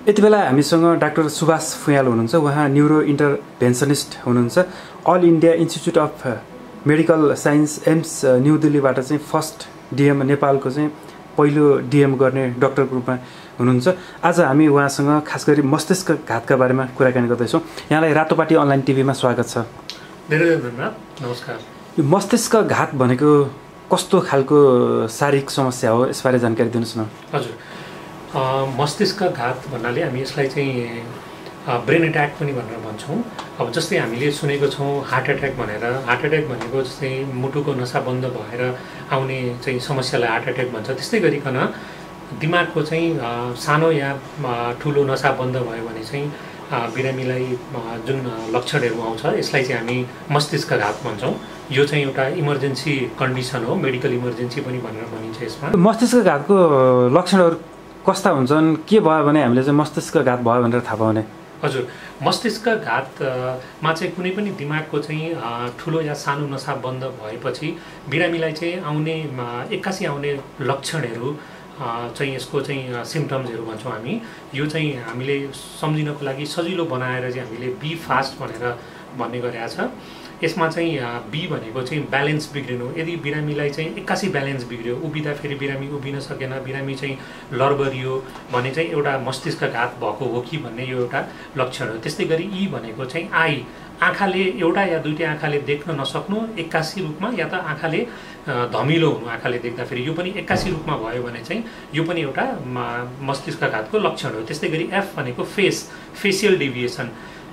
यति बेला हामीसँग डाक्टर सुभाष फुयाल हुनुहुन्छ। उहाँ न्युरो इन्टरभेन्सनिस्ट हुनुहुन्छ। All India institute of medical science AIIMS new दिल्लीबाट चाहिँ फर्स्ट डिएम, नेपालको चाहिँ पहिलो डिएम गर्ने डाक्टरको रूपमा हुनुहुन्छ। आज हामी उहाँसँग खास गरी मस्तिष्क घातका बारेमा कुराकानी गर्दैछौँ। यहाँलाई रातोपाटी अनलाइन टिभीमा स्वागत छ। धेरै धन्यवाद। नमस्कार। यो मस्तिष्क घात भनेको कस्तो खालको शारीरिक समस्या हो, यसबारे जानकारी दिनुहोस् न। हजुर, मस्तिष्क घात भन्नाले हामी यसलाई चाहिँ ब्रेन एट्याक पनि भनेर भन्छौँ। अब जस्तै हामीले सुनेको छौँ हार्ट एट्याक भनेर। हार्ट एट्याक भनेको जस्तै मुटुको नसा बन्द भएर आउने चाहिँ समस्यालाई हार्ट एट्याक भन्छ। त्यस्तै गरिकन दिमागको चाहिँ सानो या ठुलो नसा बन्द भयो भने चाहिँ बिरामीलाई जुन लक्षणहरू आउँछ यसलाई चाहिँ हामी मस्तिष्क घात भन्छौँ। यो चाहिँ एउटा इमर्जेन्सी कन्डिसन हो, मेडिकल इमर्जेन्सी पनि भनेर भनिन्छ। यसमा मस्तिष्क घातको लक्षणहरू कस्ता हुन्छन्, के भयो भने हामीले चाहिँ मस्तिष्क घात भयो भनेर थाहा पाउने? हजुर, मस्तिष्क घातमा चाहिँ कुनै पनि दिमागको चाहिँ ठुलो या सानो नसा बन्द भएपछि बिरामीलाई चाहिँ एक्कासी आउने लक्षणहरू चाहिँ यसको चाहिँ सिम्पटम्सहरू भन्छौँ हामी। यो चाहिँ हामीले सम्झिनको लागि सजिलो बनाएर चाहिँ हामीले बी फास्ट भनेर भन्ने गरेका छ। यसमा चाहिँ बी भनेको चाहिँ ब्यालेन्स बिग्रिनु। यदि बिरामीलाई चाहिँ एक्कासी ब्यालेन्स बिग्रियो, उभिँदा फेरि बिरामी उभिन सकेन, बिरामी चाहिँ लरबरियो भने चाहिँ एउटा मस्तिष्क घात भएको हो कि भन्ने यो एउटा लक्षण हो। त्यस्तै गरी ई भनेको चाहिँ आई, आँखाले एउटा या दुईटै आँखाले देख्न नसक्नु एक्कासी रूपमा, या त आँखाले धमिलो हुनु आँखाले देख्दाखेरि, यो पनि एक्कासी रूपमा भयो भने चाहिँ यो पनि एउटा मस्तिष्क घातको लक्षण हो। त्यस्तै गरी एफ भनेको फेसियल डेभिएसन।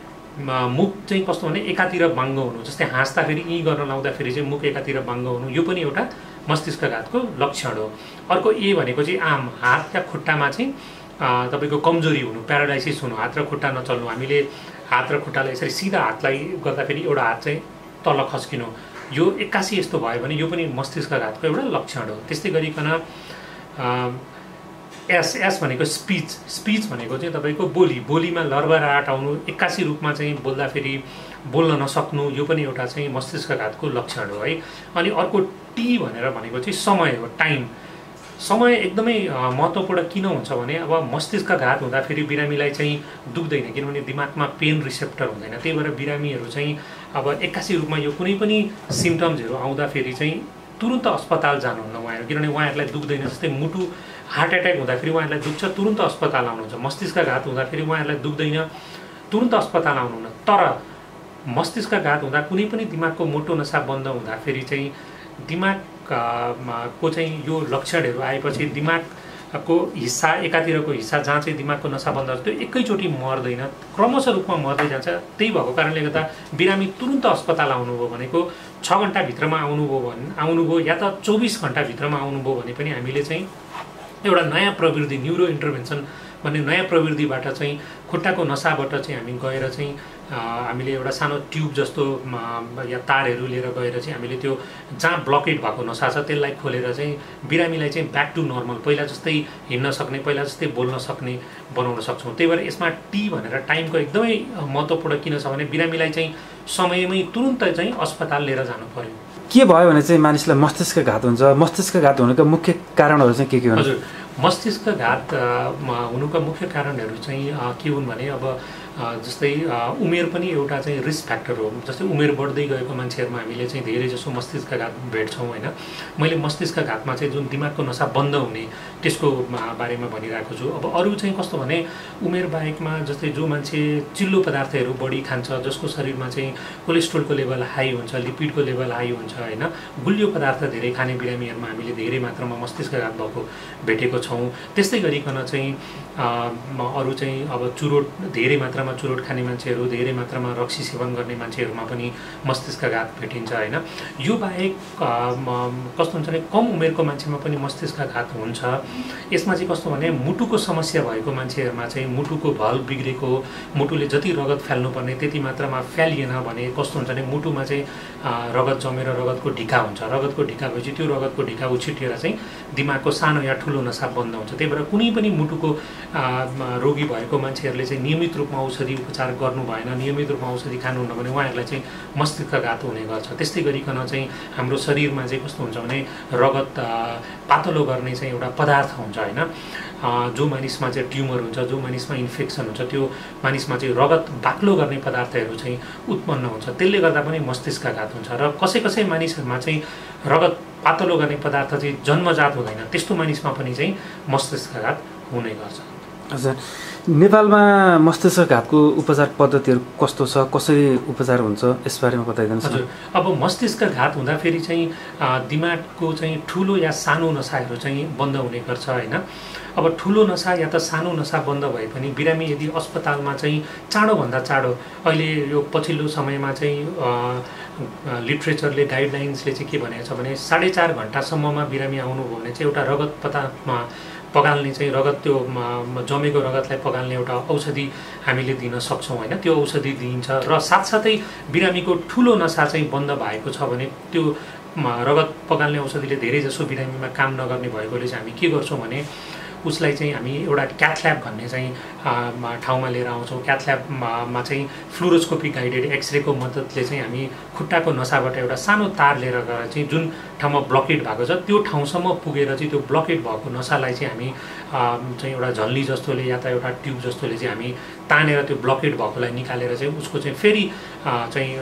मुख चाहिँ कस्तो भने एकातिर बाङ्ग हुनु, जस्तै हाँस्दाखेरि यी गर्न लाउँदाखेरि चाहिँ मुख एकातिर बाङ्ग हुनु, यो पनि एउटा मस्तिष्क घातको लक्षण हो। अर्को ए भनेको चाहिँ आम, हात या खुट्टामा चाहिँ तपाईँको कमजोरी हुनु, प्यारालाइसिस हुनु, हात र खुट्टा नचल्नु। हामीले हात र खुट्टालाई यसरी सिधा हातलाई गर्दाखेरि एउटा हात चाहिँ तल खस्किनु, यो एक्कासी यस्तो भयो भने यो पनि मस्तिष्क घातको एउटा लक्षण हो। त्यस्तै गरिकन एस भनेको स्पिच भनेको चाहिँ तपाईँको बोलीमा लरबराहट आउनु, एक्कासी रूपमा चाहिँ बोल्दाखेरि बोल्न नसक्नु, यो पनि एउटा चाहिँ मस्तिष्क घातको लक्षण हो है। अनि अर्को टी भनेर भनेको चाहिँ समय हो, टाइम। समय एकदमै महत्त्वपूर्ण किन हुन्छ भने अब मस्तिष्क घात हुँदाखेरि बिरामीलाई चाहिँ दुख्दैन, किनभने दिमागमा पेन रिसेप्टर हुँदैन। त्यही भएर बिरामीहरू चाहिँ अब एक्कासी रूपमा यो कुनै पनि सिम्टम्सहरू आउँदाखेरि चाहिँ तुरुन्त अस्पताल जानुहुन्न उहाँहरू, किनभने उहाँहरूलाई दुख्दैन। जस्तै मुटु हार्ट एट्याक हुँदाखेरि उहाँहरूलाई दुख्छ, तुरुन्त अस्पताल आउनुहुन्छ। मस्तिष्क घात हुँदाखेरि उहाँहरूलाई दुख्दैन, तुरुन्त अस्पताल आउनुहुन्न। तर मस्तिष्क घात हुँदा कुनै पनि दिमागको मोटो नसा बन्द हुँदाखेरि चाहिँ दिमागको चाहिँ यो लक्षणहरू आएपछि दिमागको हिस्सा, एकातिरको हिस्सा जहाँ चाहिँ दिमागको नसा बन्द हुन्छ त्यो एकैचोटि मर्दैन, क्रमशः रूपमा मर्दै जान्छ। त्यही भएको कारणले गर्दा बिरामी तुरुन्त अस्पताल आउनुभयो भनेको 6 घन्टाभित्रमा आउनुभयो या त 24 घन्टाभित्रमा आउनुभयो भने पनि हामीले चाहिँ एउटा नयाँ प्रविधि, न्युरो इन्टरभेन्सन भन्ने नयाँ प्रविधिबाट चाहिँ खुट्टाको नसाबाट चाहिँ हामी गएर चाहिँ हामीले एउटा सानो ट्युब जस्तो या तारहरू लिएर गएर चाहिँ हामीले त्यो जहाँ ब्लकेट भएको नसा छ त्यसलाई खोलेर चाहिँ बिरामीलाई चाहिँ ब्याक टु नर्मल, पहिला जस्तै हिँड्न सक्ने, पहिला जस्तै बोल्न सक्ने बनाउन सक्छौँ। त्यही भएर यसमा टी भनेर टाइमको एकदमै महत्त्वपूर्ण किन छ भने बिरामीलाई चाहिँ समयमै तुरुन्त चाहिँ अस्पताल लिएर जानु पर्यो। के भयो भने चाहिँ मानिसलाई मस्तिष्क घात हुन्छ? मस्तिष्क घात हुनुको मुख्य कारणहरू चाहिँ के हुन्? हजुर, मस्तिष्क घात हुनुका मुख्य कारणहरू चाहिँ के हुन् भने अब जस्तै उमेर पनि एउटा चाहिँ रिस्क फ्याक्टर हो। जस्तै उमेर बढ्दै गएको मान्छेहरूमा हामीले चाहिँ धेरै जसो मस्तिष्क घात भेट्छौँ होइन। मैले मस्तिष्क घातमा चाहिँ जुन दिमागको नसा बन्द हुने त्यसको बारेमा भनिरहेको छु। अब अरू चाहिँ कस्तो भने उमेर बाहेकमा जस्तै जो मान्छे चिल्लो पदार्थहरू बढी खान्छ, जसको शरीरमा चाहिँ कोलेस्ट्रोलको लेभल हाई हुन्छ, लिपिडको लेभल हाई हुन्छ होइन, गुलियो पदार्थ धेरै खाने बिरामीहरूमा हामीले धेरै मात्रामा मस्तिष्क घात भएको भेटेको छौँ। त्यस्तै गरिकन चाहिँ अरू चाहिँ अब चुरोट, धेरै मात्रामा चुरोट खाने मान्छेहरू, धेरै मात्रामा रक्सी सेवन गर्ने मान्छेहरूमा पनि मस्तिष्क घात भेटिन्छ होइन। यो बाहेक कस्तो हुन्छ भने कम उमेरको मान्छेमा पनि मस्तिष्क घात हुन्छ। यसमा चाहिँ कस्तो भने मुटुको समस्या भएको मान्छेहरूमा चाहिँ मुटुको भल्भ बिग्रेको, मुटुले जति रगत फाल्नुपर्ने त्यति मात्रामा फ्यालिएन भने कस्तो हुन्छ भने मुटुमा चाहिँ रगत जमेर रगतको ढिका हुन्छ। रगतको ढिका भएपछि त्यो रगतको ढिका उछिटिएर चाहिँ दिमागको सानो या ठुलो नसा बन्द हुन्छ। त्यही भएर कुनै पनि मुटुको रोगी भएको मान्छेहरूले चाहिँ नियमित रूपमा औषधि उपचार गर्नु भएन, नियमित रूपमा औषधि खानुहुन्न भने उहाँहरूलाई चाहिँ मस्तिष्कघात हुने गर्छ। त्यस्तै गरिकन चाहिँ हाम्रो शरीरमा चाहिँ कस्तो हुन्छ भने रगत पातलो गर्ने चाहिँ एउटा पदार्थ हुन्छ होइन। जो मानिसमा चाहिँ ट्युमर हुन्छ, जो मानिसमा इन्फेक्सन हुन्छ, त्यो मानिसमा चाहिँ रगत बाक्लो गर्ने पदार्थहरू चाहिँ उत्पन्न हुन्छ। त्यसले गर्दा पनि मस्तिष्कघात हुन्छ। र कसै कसै मानिसहरूमा चाहिँ रगत पातलो गर्ने पदार्थ चाहिँ जन्मजात हुँदैन, त्यस्तो मानिसमा पनि चाहिँ मस्तिष्कघात हुने गर्छ। हजुर, नेपालमा मस्तिष्कघातको उपचार पद्धतिहरू कस्तो छ, कसरी उपचार हुन्छ यसबारेमा बताइदिनुहोस्। हजुर, अब मस्तिष्कघात हुँदाखेरि चाहिँ दिमागको चाहिँ ठुलो या सानो नसाहरू चाहिँ बन्द हुने गर्छ होइन। अब ठुलो नसा या त सानो नसा बन्द भए पनि बिरामी यदि अस्पतालमा चाहिँ चाँडोभन्दा चाँडो, अहिले यो पछिल्लो समयमा चाहिँ लिट्रेचरले गाइडलाइन्सले चाहिँ के भनेको छ भने 4.5 घन्टासम्ममा बिरामी आउनुभयो भने चाहिँ एउटा रगत पगाल्ने चाहिँ रगत त्यो जमेको रगतलाई पगाल्ने एउटा औषधि हामीले दिन सक्छौँ होइन। त्यो औषधि दिइन्छ र साथसाथै बिरामीको ठुलो नसा चाहिँ बन्द भएको छ भने त्यो रगत पगाल्ने औषधिले धेरैजसो बिरामीमा काम नगर्ने भएकोले चाहिँ हामी के गर्छौँ भने उसलाई चाहिँ हामी एउटा क्याथल्याब भन्ने चाहिँ ठाउँमा लिएर आउँछौँ। क्याथल्याबमा चाहिँ फ्लुरोस्कोपिक गाइडेड एक्सरेको मद्दतले चाहिँ हामी खुट्टाको नसाबाट एउटा सानो तार लिएर गएर चाहिँ जुन ठाउँमा ब्लकेट भएको छ त्यो ठाउँसम्म पुगेर चाहिँ त्यो ब्लकेट भएको नसालाई चाहिँ हामी चाहिँ एउटा झल्ली जस्तोले या त एउटा ट्युब जस्तोले चाहिँ हामी तानेर त्यो ब्लकेट भएकोलाई निकालेर चाहिँ उसको चाहिँ फेरि चाहिँ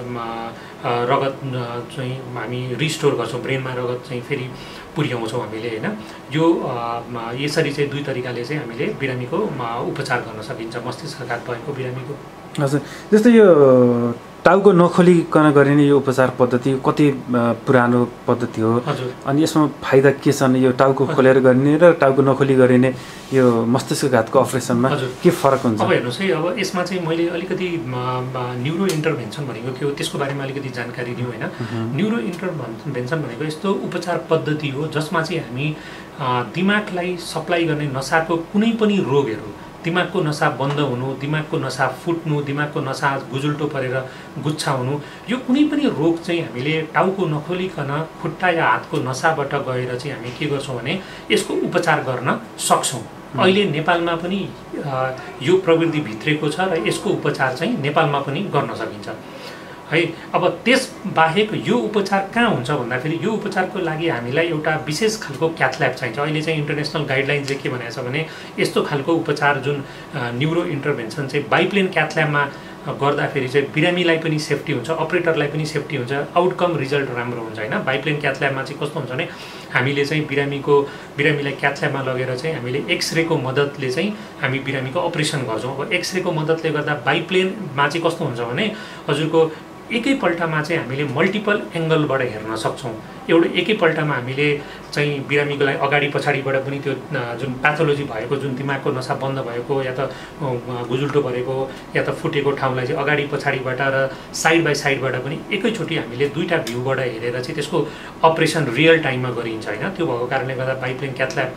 रगत चाहिँ हामी रिस्टोर गर्छौँ, ब्रेनमा रगत चाहिँ फेरि पुर्याउँछौँ हामीले होइन। यो यसरी चाहिँ 2 तरिकाले चाहिँ हामीले बिरामीको उपचार गर्न सकिन्छ मस्तिष्कघात भएको बिरामीको। हजुर, जस्तै यो टाउको नखोलिकन गरिने यो उपचार पद्धति कति पुरानो पद्धति हो? हजुर, अनि यसमा फाइदा के छन्? यो टाउको खोलेर गरिने र टाउको नखोली गरिने यो मस्तिष्कघातको अपरेसनमा के फरक हुन्छ? अब हेर्नुहोस् है, अब यसमा चाहिँ मैले अलिकति न्युरो इन्टरभेन्सन भनेको के हो त्यसको बारेमा अलिकति जानकारी दिउँ होइन। न्युरो इन्टरभेन्सन भनेको यस्तो उपचार पद्धति हो जसमा चाहिँ हामी दिमागलाई सप्लाई गर्ने नसाको कुनै पनि रोगहरू, दिमागको नसा बन्द हुनु, दिमागको नसा फुट्नु, दिमागको नसा गुजुल्टो परेर गुच्छा हुनु, यो कुनै पनि रोग चाहिँ हामीले टाउको नखोलिकन खुट्टा या हातको नसाबाट गएर चाहिँ हामी के गर्छौँ भने यसको उपचार गर्न सक्छौँ। अहिले नेपालमा पनि यो प्रवृत्ति भित्रेको छ र यसको उपचार चाहिँ नेपालमा पनि गर्न सकिन्छ है। अब त्यसबाहेक यो उपचार कहाँ हुन्छ भन्दाखेरि यो उपचारको लागि हामीलाई एउटा विशेष खालको क्याथल्याब चाहिन्छ। अहिले चाहिँ इन्टरनेसनल गाइडलाइन्सले के भनेको छ भने यस्तो खालको उपचार जुन न्युरो इन्टरभेन्सन चाहिँ बाइप्लेन क्याथल्याबमा गर्दाखेरि चाहिँ बिरामीलाई पनि सेफ्टी हुन्छ, अपरेटरलाई पनि सेफ्टी हुन्छ, आउटकम रिजल्ट राम्रो हुन्छ होइन। बाइप्लेन क्याथल्याबमा चाहिँ कस्तो हुन्छ भने हामीले चाहिँ बिरामीलाई क्याथल्याबमा लगेर चाहिँ हामीले एक्सरेको मद्दतले चाहिँ हामी बिरामीको अपरेसन गर्छौँ। अब एक्सरेको मद्दतले गर्दा बाइप्लेनमा चाहिँ कस्तो हुन्छ भने हजुरको एकैपल्टमा चाहिँ हामीले मल्टिपल एङ्गलबाट हेर्न सक्छौँ। एउटा एकैपल्टमा हामीले चाहिँ बिरामीको लागि अगाडि पछाडिबाट पनि त्यो जुन प्याथोलोजी भएको, जुन दिमागको नसा बन्द भएको या त गुजुल्टो परेको या त फुटेको ठाउँलाई चाहिँ अगाडि पछाडिबाट र साइड बाई साइडबाट पनि एकैचोटि हामीले 2टा भ्यूबाट हेरेर चाहिँ त्यसको अपरेसन रियल टाइममा गरिन्छ होइन। त्यो भएको कारणले गर्दा बाइप्लेन क्याथल्याब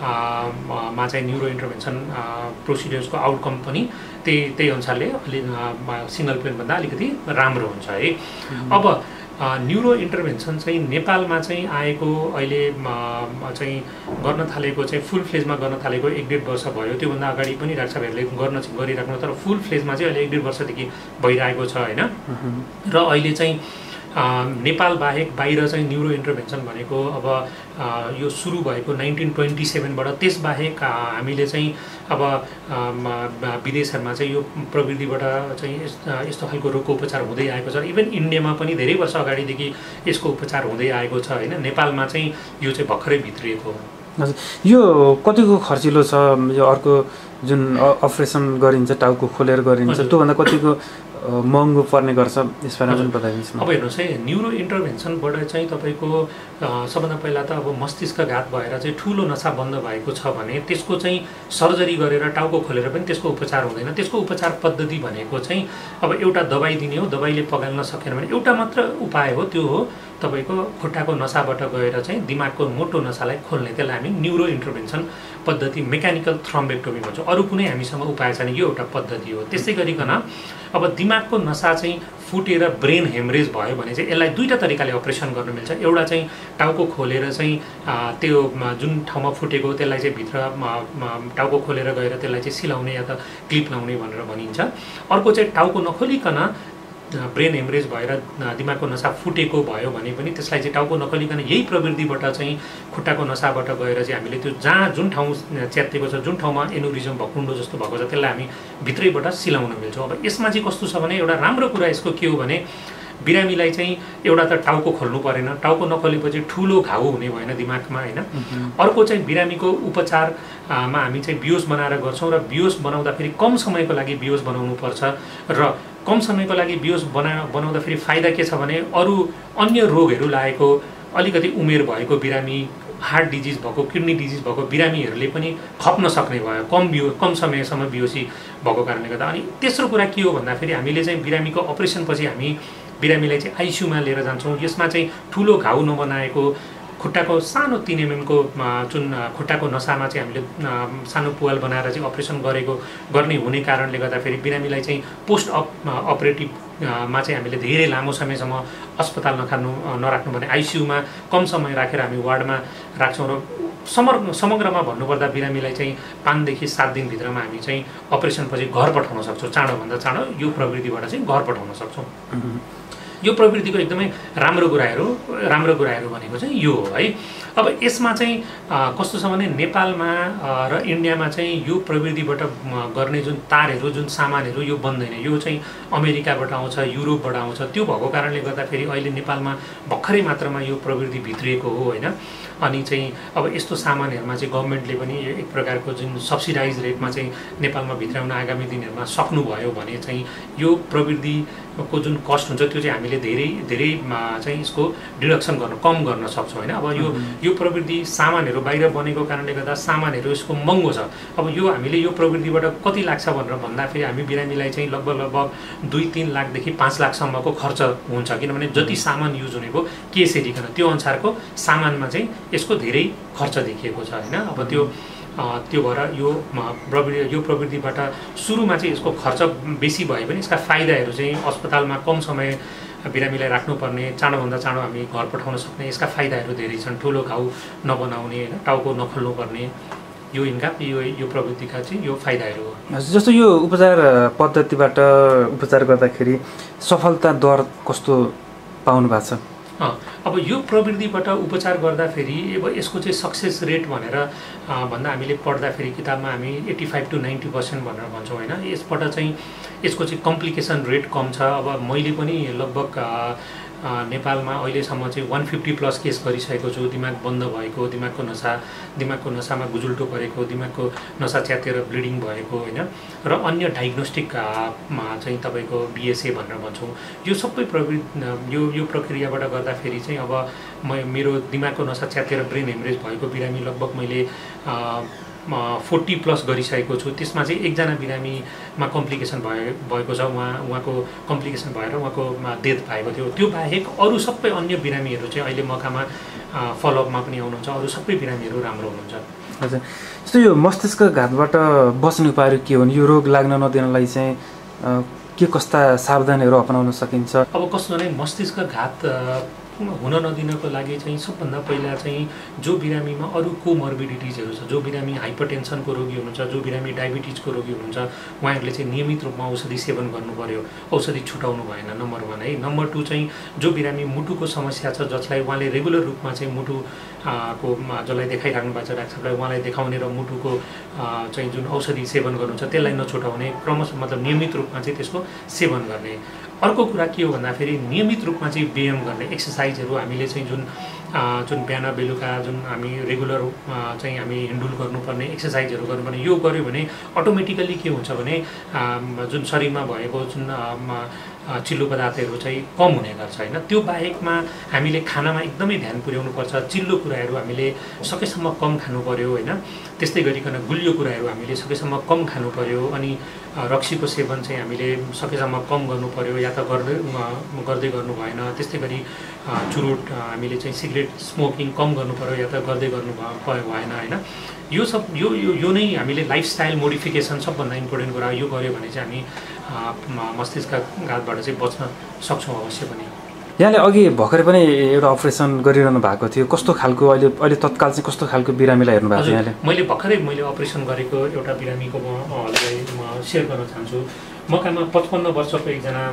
मा चाहिँ न्युरो इन्टरभेन्सन प्रोसिडियर्सको आउटकम पनि त्यही अनुसारले अलि सिङ्गल प्लेनभन्दा अलिकति राम्रो हुन्छ है। अब न्युरो इन्टरभेन्सन चाहिँ नेपालमा चाहिँ आएको अहिले चाहिँ गर्न थालेको चाहिँ फुल फ्लेजमा गर्न थालेको 1-1.5 वर्ष भयो। त्योभन्दा अगाडि पनि डाक्टरहरूले गरिराख्नु, तर फुल फ्लेजमा चाहिँ अहिले 1-1.5 वर्षदेखि भइरहेको छ होइन। र अहिले चाहिँ नेपाल बाहेक बाहिर चाहिँ न्युरो इन्टरभेन्सन भनेको अब यो सुरु भएको 1927बाट, त्यसबाहेक हामीले चाहिँ अब विदेशहरूमा चाहिँ यो प्रविधिबाट चाहिँ यस्तो खालको रोगको उपचार हुँदै आएको छ। इभन इन्डियामा पनि धेरै वर्ष अगाडिदेखि यसको उपचार हुँदै आएको छ होइन। नेपालमा चाहिँ यो चाहिँ भर्खरै भित्रिएको हो। हजुर, यो कतिको खर्चिलो छ? यो अर्को जुन अपरेसन गरिन्छ टाउको खोलेर गरिन्छ त्योभन्दा कतिको महँगो पर्ने गर्छ यसबारेमा पनि बताइदिनुहोस् न। अब हेर्नुहोस् है, न्युरो इन्टरभेन्सनबाट चाहिँ तपाईँको सबभन्दा पहिला त अब मस्तिष्कघात भएर चाहिँ ठुलो नसा बन्द भएको छ भने त्यसको चाहिँ सर्जरी गरेर टाउको खोलेर पनि त्यसको उपचार हुँदैन। त्यसको उपचार पद्धति भनेको चाहिँ अब एउटा दबाई दिने हो, दबाईले पगाल्न सकेन भने एउटा मात्र उपाय हो, त्यो हो तपाईँको खुट्टाको नसाबाट गएर चाहिँ दिमागको मोटो नसालाई खोल्ने। त्यसलाई हामी न्युरो इन्टरभेन्सन पद्धति मेकानिकल थ्रम्बेक्टोमी भन्छौँ। अरू कुनै हामीसँग उपाय छैन, यो एउटा पद्धति हो। त्यस्तै गरिकन अब दिमागको नसा चाहिँ फुटेर ब्रेन हेमरेज भयो भने चाहिँ यसलाई दुईवटा तरिकाले अपरेसन गर्न मिल्छ। एउटा चाहिँ टाउको खोलेर चाहिँ त्यो जुन ठाउँमा फुटेको त्यसलाई चाहिँ भित्र टाउको खोलेर गएर त्यसलाई चाहिँ सिलाउने या त क्लिप लाउने भनेर भनिन्छ। अर्को चाहिँ टाउको नखोलिकन ब्रेन हेमरेज भएर दिमागको नसा फुटेको भयो भने पनि त्यसलाई चाहिँ टाउको नखोलिकन यही प्रवृत्तिबाट चाहिँ खुट्टाको नसाबाट गएर चाहिँ हामीले त्यो जहाँ जुन ठाउँ च्यातिएको छ, जुन ठाउँमा एनुरिजम भकुन्डो जस्तो भएको छ त्यसलाई हामी भित्रैबाट सिलाउन मिल्छौँ। अब यसमा चाहिँ कस्तो छ भने एउटा राम्रो कुरा यसको के हो भने बिरामीलाई चाहिँ एउटा त टाउको खोल्नु परेन, टाउको नखोलेपछि ठुलो घाउ हुने भएन दिमागमा होइन। अर्को चाहिँ बिरामीको उपचारमा हामी चाहिँ बियोस बनाएर गर्छौँ र बियोस बनाउँदाखेरि कम समयको लागि बियोस बनाउनु पर्छ र कम समयको लागि बियोस बनाउँदाखेरि फाइदा के छ भने अरू अन्य रोगहरू लागेको अलिकति उमेर भएको बिरामी, हार्ट डिजिज भएको, किडनी डिजिज भएको बिरामीहरूले पनि खप्न सक्ने भयो कम समयसम्म बियोसी भएको कारणले गर्दा। अनि तेस्रो कुरा के हो भन्दाखेरि हामीले चाहिँ बिरामीको अपरेसनपछि हामी बिरामीलाई चाहिँ आइसियुमा लिएर जान्छौँ। यसमा चाहिँ ठुलो घाउ नबनाएको खुट्टाको सानो 3 mm को जुन खुट्टाको नसामा चाहिँ हामीले सानो पुवाल बनाएर चाहिँ अपरेसन गर्ने हुने कारणले गर्दाखेरि बिरामीलाई चाहिँ पोस्ट अपरेटिभमा चाहिँ हामीले धेरै लामो समयसम्म अस्पताल नराख्नु भने आइसियुमा कम समय राखेर हामी वार्डमा राख्छौँ र समग्रमा भन्नुपर्दा बिरामीलाई चाहिँ 5 देखि 7 दिनभित्रमा हामी चाहिँ अपरेसनपछि घर पठाउन सक्छौँ। चाँडोभन्दा चाँडो यो प्रवृत्तिबाट चाहिँ घर पठाउन सक्छौँ। यो प्रवृत्तिको एकदमै राम्रो कुराहरू भनेको चाहिँ यो हो है। अब यसमा चाहिँ कस्तो छ भने नेपालमा र इन्डियामा चाहिँ यो प्रवृत्तिबाट गर्ने जुन तारहरू, जुन सामानहरू यो बन्दैन। यो चाहिँ अमेरिकाबाट आउँछ, युरोपबाट आउँछ। त्यो भएको कारणले गर्दाखेरि अहिले नेपालमा भर्खरै मात्रामा यो प्रवृत्ति भित्रिएको हो होइन। अनि चाहिँ अब यस्तो सामानहरूमा चाहिँ गभर्मेन्टले पनि एक प्रकारको जुन सब्सिडाइज रेटमा चाहिँ नेपालमा भित्राउन आगामी दिनहरूमा सक्नुभयो भने चाहिँ यो प्रवृत्तिको जुन कस्ट हुन्छ त्यो चाहिँ हामीले धेरै चाहिँ यसको डिडक्सन कम गर्न सक्छौँ होइन। अब यो प्रवृत्ति सामानहरू बाहिर बनेको कारणले गर्दा सामानहरू यसको महँगो छ। अब यो हामीले यो प्रवृत्तिबाट कति लाग्छ भनेर भन्दाखेरि हामी बिरामीलाई चाहिँ लगभग 2-3 लाखदेखि 5 लाखसम्मको खर्च हुन्छ। किनभने जति सामान युज हुने भयो केस हेरिकन त्यो अनुसारको सामानमा चाहिँ यसको धेरै खर्च देखिएको छ होइन। अब त्यो भएर यो प्रवृत्तिबाट सुरुमा चाहिँ यसको खर्च बेसी भए पनि यसका फाइदाहरू चाहिँ अस्पतालमा कम समय बिरामीलाई राख्नुपर्ने, चाँडोभन्दा चाँडो हामी घर पठाउन सक्ने यसका फाइदाहरू धेरै छन्। ठुलो घाउ नबनाउने होइन, टाउको नखोल्नु पर्ने, यो प्रवृत्तिका चाहिँ यो फाइदाहरू हो। जस्तो यो उपचार पद्धतिबाट उपचार गर्दाखेरि सफलता दर कस्तो पाउनु भएको छ? अब यो प्रवृत्तिबाट उपचार गर्दाखेरि अब यसको चाहिँ सक्सेस रेट भनेर भन्दा हामीले पढ्दाखेरि किताबमा हामी 85 to 90% भनेर भन्छौँ होइन। यसबाट चाहिँ यसको चाहिँ कम्प्लिकेसन रेट कम छ। अब मैले पनि लगभग नेपालमा अहिलेसम्म चाहिँ 150+ केस गरिसकेको छु। दिमाग बन्द भएको, दिमागको नसामा गुजुल्टो परेको, दिमागको नसा च्यातेर ब्लिडिङ भएको होइन र अन्य डायग्नोस्टिकमा चाहिँ तपाईँको BSA भनेर भन्छौँ। यो सबै यो प्रक्रियाबाट गर्दाखेरि चाहिँ अब मेरो दिमागको नसा च्यातेर ब्रेन हेमरेज भएको बिरामी लगभग मैले 40+ गरिसकेको छु। त्यसमा चाहिँ एकजना बिरामीमा कम्प्लिकेसन भएको छ, उहाँको कम्प्लिकेसन भएर उहाँको डेथ भएको थियो। त्यो बाहेक अरू सबै अन्य बिरामीहरू चाहिँ अहिले मकामा फलोअपमा पनि आउनुहुन्छ। अरू सबै बिरामीहरू राम्रो हुनुहुन्छ। हजुर, जस्तो यो मस्तिष्क घातबाट बस्ने उपायहरू के हुन्? यो रोग लाग्न नदिनलाई चाहिँ के कस्ता सावधानीहरू अपनाउन सकिन्छ? अब कस्तो भने मस्तिष्क घात हुन नदिनको लागि चाहिँ सबभन्दा पहिला चाहिँ जो बिरामीमा अरू कोमर्बिडिटिजहरू छ, जो बिरामी हाइपरटेन्सनको रोगी हुनुहुन्छ, जो बिरामी डायबिटिजको रोगी हुनुहुन्छ, उहाँहरूले चाहिँ नियमित रूपमा औषधि सेवन गर्नु पर्यो। औषधि छुटाउनु भएन, नम्बर 1 है। नम्बर 2 चाहिँ जो बिरामी मुटुको समस्या छ, जसलाई उहाँले रेगुलर रूपमा चाहिँ मुटुको जसलाई देखाइराख्नु भएको छ डाक्टरलाई, उहाँलाई देखाउने र मुटुको चाहिँ जुन औषधि सेवन गर्नुहुन्छ त्यसलाई नछुटाउने, क्रमशः मतलब नियमित रूपमा चाहिँ त्यसको सेवन गर्ने। अर्को कुरा के हो भन्दाखेरि नियमित रूपमा चाहिँ व्यायाम गर्ने, एक्सर्साइजहरू हामीले चाहिँ जुन बिहान बेलुका जुन हामी रेगुलर चाहिँ हामी हिँडुल गर्नुपर्ने, एक्सर्साइजहरू गर्नुपर्ने, यो गऱ्यो भने अटोमेटिकली के हुन्छ भने जुन शरीरमा भएको जुन चिल्लो पदार्थहरू चाहिँ कम हुने गर्छ होइन। त्यो बाहेकमा हामीले खानामा एकदमै ध्यान पुर्याउनुपर्छ। चिल्लो कुराहरू हामीले सकेसम्म कम खानु पर्यो होइन। त्यस्तै गरिकन गुलियो कुराहरू हामीले सकेसम्म कम खानु पर्यो। अनि रक्सीको सेवन चाहिँ हामीले सकेसम्म कम गर्नु पर्यो या त गर्दै गर्नु भएन। त्यस्तै गरी चुरोट हामीले चाहिँ सिगरेट स्मोकिङ कम गर्नु पर्यो या त गर्दै गर्नु भएन होइन। यो सब यो नै हामीले लाइफस्टाइल मोडिफिकेसन सबभन्दा इम्पोर्टेन्ट कुरा यो गऱ्यो भने चाहिँ हामी मस्तिष्कघातबाट चाहिँ बच्न सक्छौँ अवश्य पनि। यहाँले अघि भर्खरै पनि एउटा अपरेसन गरिरहनु भएको थियो, कस्तो खालको अहिले तत्काल चाहिँ कस्तो खालको बिरामीलाई हेर्नु भएको छ यहाँले? मैले भर्खरै अपरेसन गरेको एउटा बिरामीको म सेयर गर्न चाहन्छु। मकामा 55 वर्षको एकजना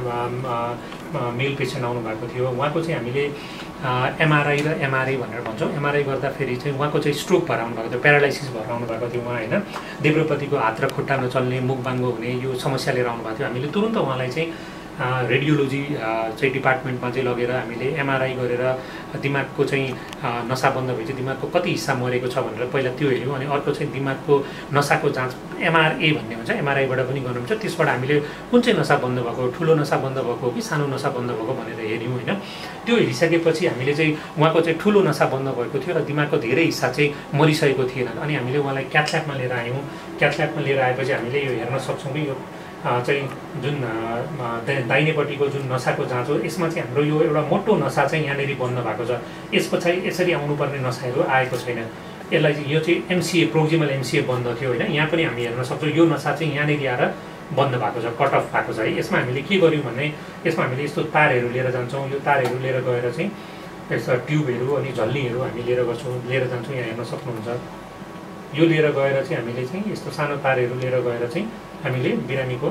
मेल पेसेन्ट आउनु भएको थियो। उहाँको चाहिँ हामीले एमआरआई र एमआरआई भनेर भन्छौँ। एमआरआई गर्दाखेरि चाहिँ उहाँको चाहिँ स्ट्रोक भएर आउनु भएको थियो, प्यारालाइसिस भएर आउनु भएको थियो उहाँ होइन। देब्रेपट्टिको हात र खुट्टा नचल्ने, मुख बाङ्गो हुने यो समस्या लिएर आउनु भएको थियो। हामीले तुरन्त उहाँलाई चाहिँ रेडियोलोजी चाहिँ डिपार्टमेन्टमा चाहिँ लगेर हामीले एमआरआई गरेर दिमागको चाहिँ नसा बन्द भएपछि दिमागको कति हिस्सा मरेको छ भनेर पहिला त्यो हेऱ्यौँ। अनि अर्को चाहिँ दिमागको नसाको जाँच एमआरए भन्ने हुन्छ, एमआरआईबाट पनि गर्नुहुन्छ। त्यसबाट हामीले कुन चाहिँ नसा बन्द भएको, ठुलो नसा बन्द भएको हो कि सानो नसा बन्द भएको भनेर हेऱ्यौँ होइन। त्यो हेरिसकेपछि हामीले चाहिँ उहाँको चाहिँ ठुलो नसा बन्द भएको थियो र दिमागको धेरै हिस्सा चाहिँ मरिसकेको थिएन। अनि हामीले उहाँलाई क्याथल्याबमा लिएर आयौँ। क्याथल्याबमा लिएर आएपछि हामीले यो हेर्न सक्छौँ कि यो चाहिँ जुन दाहिनेपट्टिको जुन नसाको जाँच हो यसमा चाहिँ हाम्रो यो एउटा मोटो नसा चाहिँ यहाँनिर बन्द भएको छ। यस पछाडि यसरी आउनुपर्ने नसाहरू आएको छैन। यसलाई चाहिँ यो चाहिँ एमसिए प्रोक्सिमल एमसिए बन्द थियो होइन। यहाँ पनि हामी हेर्न सक्छौँ यो नसा चाहिँ यहाँनिर आएर बन्द भएको छ, कट अफ भएको छ है। यसमा हामीले के गर्यौँ भने यसमा हामीले यस्तो तारहरू लिएर जान्छौँ। यो तारहरू लिएर गएर चाहिँ यस्तो ट्युबहरू अनि झल्लीहरू हामी लिएर जान्छौँ। यहाँ हेर्न सक्नुहुन्छ यो लिएर गएर चाहिँ हामीले चाहिँ यस्तो सानो तारहरू लिएर गएर चाहिँ हामीले बिरामीको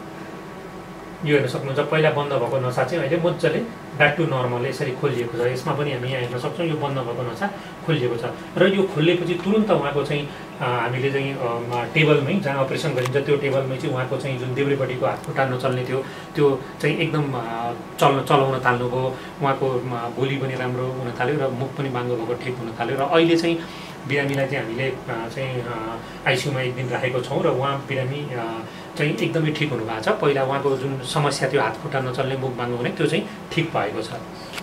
यो हेर्न सक्नुहुन्छ पहिला बन्द भएको नसा चाहिँ अहिले मजाले ब्याक टु नर्मल यसरी खोलिएको छ। यसमा पनि हामी यहाँ हेर्न सक्छौँ यो बन्द भएको नसा खोलिएको छ। र यो खोलिएपछि तुरन्त उहाँको चाहिँ हामीले चाहिँ टेबलमै जहाँ अपरेसन गरिन्छ त्यो टेबलमै चाहिँ उहाँको चाहिँ जुन देब्रेपट्टिको हात खुट्टा नचल्ने थियो त्यो चाहिँ एकदम चलाउन थाल्नुभयो। उहाँको बोली पनि राम्रो हुन थाल्यो र मुख पनि बाङ्गो भएको ठिक हुन थाल्यो। र अहिले चाहिँ बिरामीलाई चाहिँ हामीले चाहिँ आइसियुमा एक दिन राखेको छौँ र उहाँ बिरामी चाहिँ एकदमै ठिक हुनुभएको छ। पहिला उहाँको जुन समस्या थियो हात खुट्टा नचल्ने, मुख बाङ्गो हुने, त्यो चाहिँ ठिक भएको छ।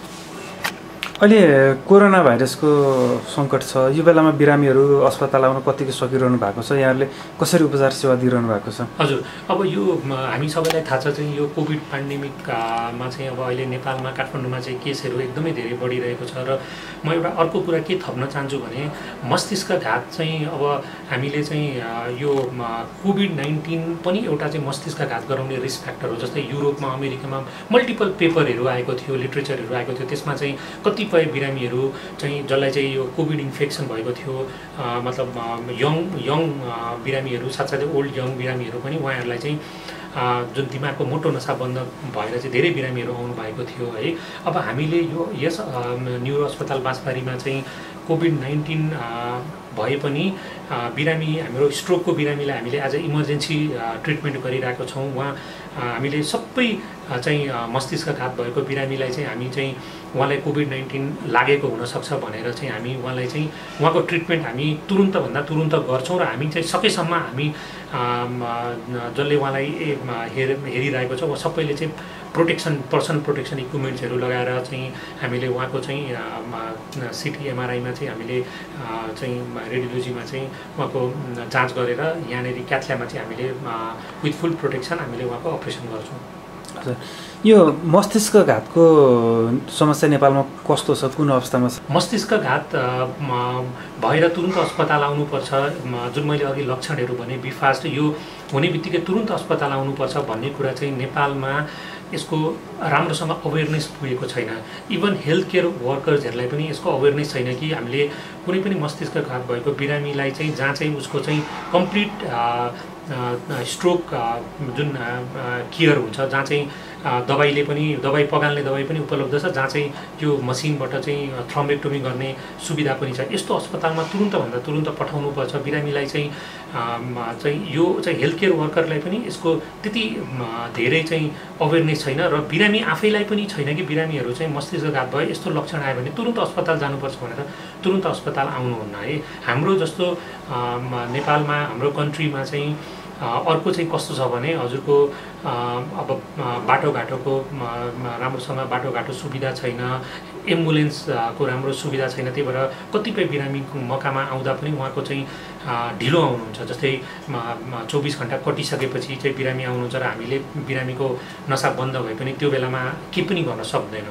अहिले कोरोना भाइरसको सङ्कट छ, यो बेलामा बिरामीहरू अस्पताल आउन कतिको सकिरहनु भएको छ? यहाँहरूले कसरी उपचार सेवा दिइरहनु भएको छ? हजुर, अब यो हामी सबैलाई थाहा छ चाहिँ यो कोभिड पेन्डेमिकमा चाहिँ अब अहिले नेपालमा काठमाडौँमा चाहिँ केसहरू एकदमै धेरै बढिरहेको छ। र म एउटा अर्को कुरा के थप्न चाहन्छु भने मस्तिष्कघात चाहिँ अब हामीले चाहिँ यो कोभिड-19 पनि एउटा चाहिँ मस्तिष्कघात गराउने रिस्क फ्याक्टर हो। जस्तै युरोपमा, अमेरिकामा मल्टिपल पेपरहरू आएको थियो, लिट्रेचरहरू आएको थियो। त्यसमा चाहिँ कतिपय बिरामीहरू चाहिँ जसलाई चाहिँ यो कोभिड इन्फेक्सन भएको थियो, मतलब यङ बिरामीहरू, साथसाथै ओल्ड यङ बिरामीहरू पनि उहाँहरूलाई चाहिँ जुन दिमागको मोटो नसा बन्द भएर चाहिँ धेरै बिरामीहरू आउनु भएको थियो है। अब हामीले यो यस न्युरो अस्पताल बाँसबारीमा चाहिँ कोभिड-19 भए पनि बिरामी हाम्रो स्ट्रोकको बिरामीलाई हामीले आज इमर्जेन्सी ट्रिटमेन्ट गरिरहेको छौँ। हामीले सबै चाहिँ मस्तिष्कघात भएको बिरामीलाई चाहिँ हामी चाहिँ उहाँलाई कोभिड-19 लागेको हुनसक्छ भनेर चाहिँ हामी उहाँलाई चाहिँ उहाँको ट्रिटमेन्ट हामी तुरुन्तभन्दा तुरुन्त गर्छौँ। र हामी चाहिँ सकेसम्म हामी जसले उहाँलाई हेरिरहेको छ उहाँ सबैले चाहिँ पर्सन प्रोटेक्सन इक्विपमेन्ट्सहरू लगाएर चाहिँ हामीले उहाँको चाहिँ सिटी एमआरआईमा चाहिँ हामीले चाहिँ रेडियोलोजीमा चाहिँ उहाँको जाँच गरेर यहाँनिर क्याथल्याबमा चाहिँ हामीले विथ फुल प्रोटेक्सन हामीले उहाँको अपरेसन गर्छौँ। हजुर, यो मस्तिष्कघातको समस्या नेपालमा कस्तो छ, कुन अवस्थामा छ? मस्तिष्कघात भएर तुरुन्त अस्पताल आउनुपर्छ, जुन मैले अघि लक्षणहरू भने बिफास्ट यो हुने बित्तिकै तुरुन्त अस्पताल आउनुपर्छ भन्ने कुरा चाहिँ नेपालमा यसको राम्रोसँग अवेरनेस पुगेको छैन। इभन हेल्थ केयर वर्कर्सहरूलाई पनि यसको अवेरनेस छैन कि हामीले कुनै पनि मस्तिष्कघात भएको बिरामीलाई चाहिँ जहाँ चाहिँ उसको चाहिँ कम्प्लिट स्ट्रोक जुन केयर हुन्छ, जहाँ चाहिँ दबाई पगाल्ने दबाई पनि उपलब्ध छ, जहाँ चाहिँ त्यो मसिनबाट चाहिँ थ्रम्बेक्टोमी गर्ने सुविधा पनि छ। यस्तो अस्पतालमा तुरुन्तभन्दा तुरुन्त पठाउनुपर्छ। बिरामीलाई चाहिँ यो चाहिँ हेल्थ केयर वर्करलाई पनि यसको त्यति धेरै चाहिँ अवेरनेस छैन र बिरामी आफैलाई पनि छैन कि बिरामीहरू चाहिँ मस्तिष्कघात भयो यस्तो लक्षण आयो भने तुरुन्त अस्पताल जानुपर्छ भनेर तुरुन्त अस्पताल आउनुहुन्न है। हाम्रो जस्तो नेपालमा, हाम्रो कन्ट्रीमा चाहिँ अर्को चाहिँ कस्तो छ भने हजुरको अब बाटोघाटोको राम्रोसँग बाटोघाटो सुविधा छैन, एम्बुलेन्सको राम्रो सुविधा छैन। त्यही भएर कतिपय बिरामी मकामा आउँदा पनि उहाँको चाहिँ ढिलो आउनुहुन्छ। जस्तै 24 घन्टा कटिसकेपछि चाहिँ बिरामी आउनुहुन्छ र हामीले बिरामीको नसा बन्द भए पनि त्यो बेलामा केही पनि गर्न सक्दैनौँ।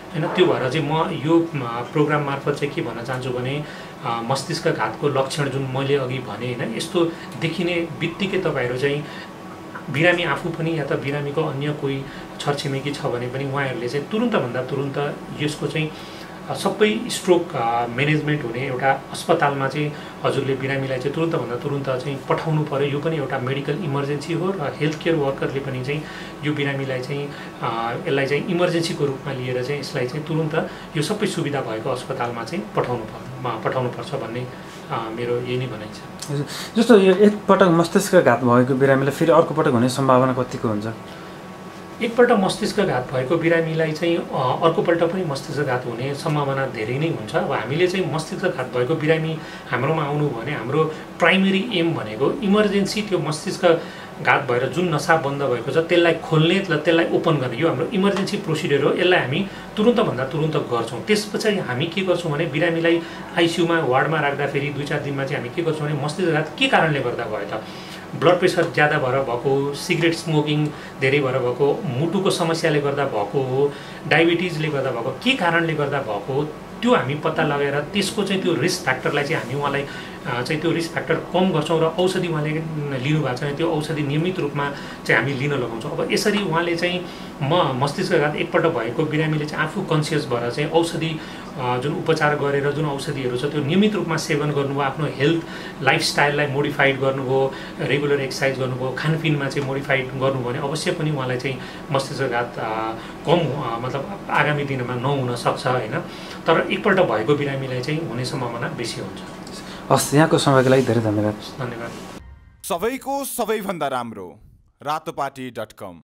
होइन। त्यो भएर चाहिँ म यो प्रोग्राम मार्फत चाहिँ के भन्न चाहन्छु भने मस्तिष्कघातको लक्षण जुन मैले अघि भने होइन, यस्तो देखिने बित्तिकै तपाईँहरू चाहिँ बिरामी आफू पनि या त बिरामीको अन्य कोही छरछिमेकी छ भने पनि उहाँहरूले चाहिँ तुरुन्तभन्दा तुरुन्त यसको चाहिँ सबै स्ट्रोक म्यानेजमेन्ट हुने एउटा अस्पतालमा चाहिँ हजुरले बिरामीलाई चाहिँ तुरुन्तभन्दा तुरुन्त चाहिँ पठाउनु पर्यो। यो पनि एउटा मेडिकल इमर्जेन्सी हो र हेल्थ केयर वर्करले पनि चाहिँ यो बिरामीलाई चाहिँ यसलाई चाहिँ इमर्जेन्सीको रूपमा लिएर चाहिँ यसलाई चाहिँ तुरुन्त यो सबै सुविधा भएको अस्पतालमा चाहिँ पठाउनुपर्छ भन्ने मेरो यही नै भनाइ छ। जस्तो यो एकपटक मस्तिष्कघात भएको बिरामीलाई फेरि अर्को पटक हुने सम्भावना कतिको हुन्छ? एकपल्ट मस्तिष्कघात भएको बिरामीलाई चाहिँ अर्कोपल्ट पनि मस्तिष्कघात हुने सम्भावना धेरै नै हुन्छ। अब हामीले चाहिँ मस्तिष्कघात भएको बिरामी हाम्रोमा आउनु भने हाम्रो प्राइमेरी एम भनेको इमर्जेन्सी त्यो मस्तिष्कघात भएर जुन नसा बन्द भएको छ त्यसलाई खोल्ने र त्यसलाई ओपन गर्ने, यो हाम्रो इमर्जेन्सी प्रोसिडियर हो। यसलाई हामी तुरुन्तभन्दा तुरुन्त गर्छौँ। त्यस पछाडि हामी के गर्छौँ भने बिरामीलाई आइसियुमा वार्डमा राख्दाखेरि 2-4 दिनमा चाहिँ हामी के गर्छौँ भने मस्तिष्कघात के कारणले गर्दा भयो त, ब्लड प्रेसर ज्यादा भएर भएको, सिगरेट स्मोकिङ धेरै भएर भएको, मुटुको समस्याले गर्दा भएको हो, डायबिटिजले गर्दा भएको, के कारणले गर्दा भएको हो, त्यो हामी पत्ता लगाएर त्यसको चाहिँ त्यो रिस्क फ्याक्टरलाई चाहिँ हामी उहाँलाई चाहिँ त्यो रिस्क फ्याक्टर कम गर्छौँ र औषधि उहाँले लिनुभएको छ भने त्यो औषधि नियमित रूपमा चाहिँ हामी लिन लगाउँछौँ। अब यसरी उहाँले चाहिँ मस्तिष्कघात एकपल्ट भएको बिरामीले चाहिँ आफू कन्सियस भएर चाहिँ औषधि जुन उपचार गरेर जुन औषधिहरू छ त्यो नियमित रूपमा सेवन गर्नुभयो, आफ्नो हेल्थ लाइफस्टाइललाई मोडिफाइड गर्नुभयो, रेगुलर एक्सर्साइज गर्नुभयो, खानपिनमा चाहिँ मोडिफाइड गर्नुभयो भने अवश्य पनि उहाँलाई चाहिँ मस्तिष्कघात कम मतलब आगामी दिनमा नहुन सक्छ होइन। तर एकपल्ट भएको बिरामीलाई चाहिँ हुने सम्भावना बेसी हुन्छ। हस्, यहाँको समयको लागि धेरै धन्यवाद। धन्यवाद। सबैको सबैभन्दा राम्रो रातोपाटी.com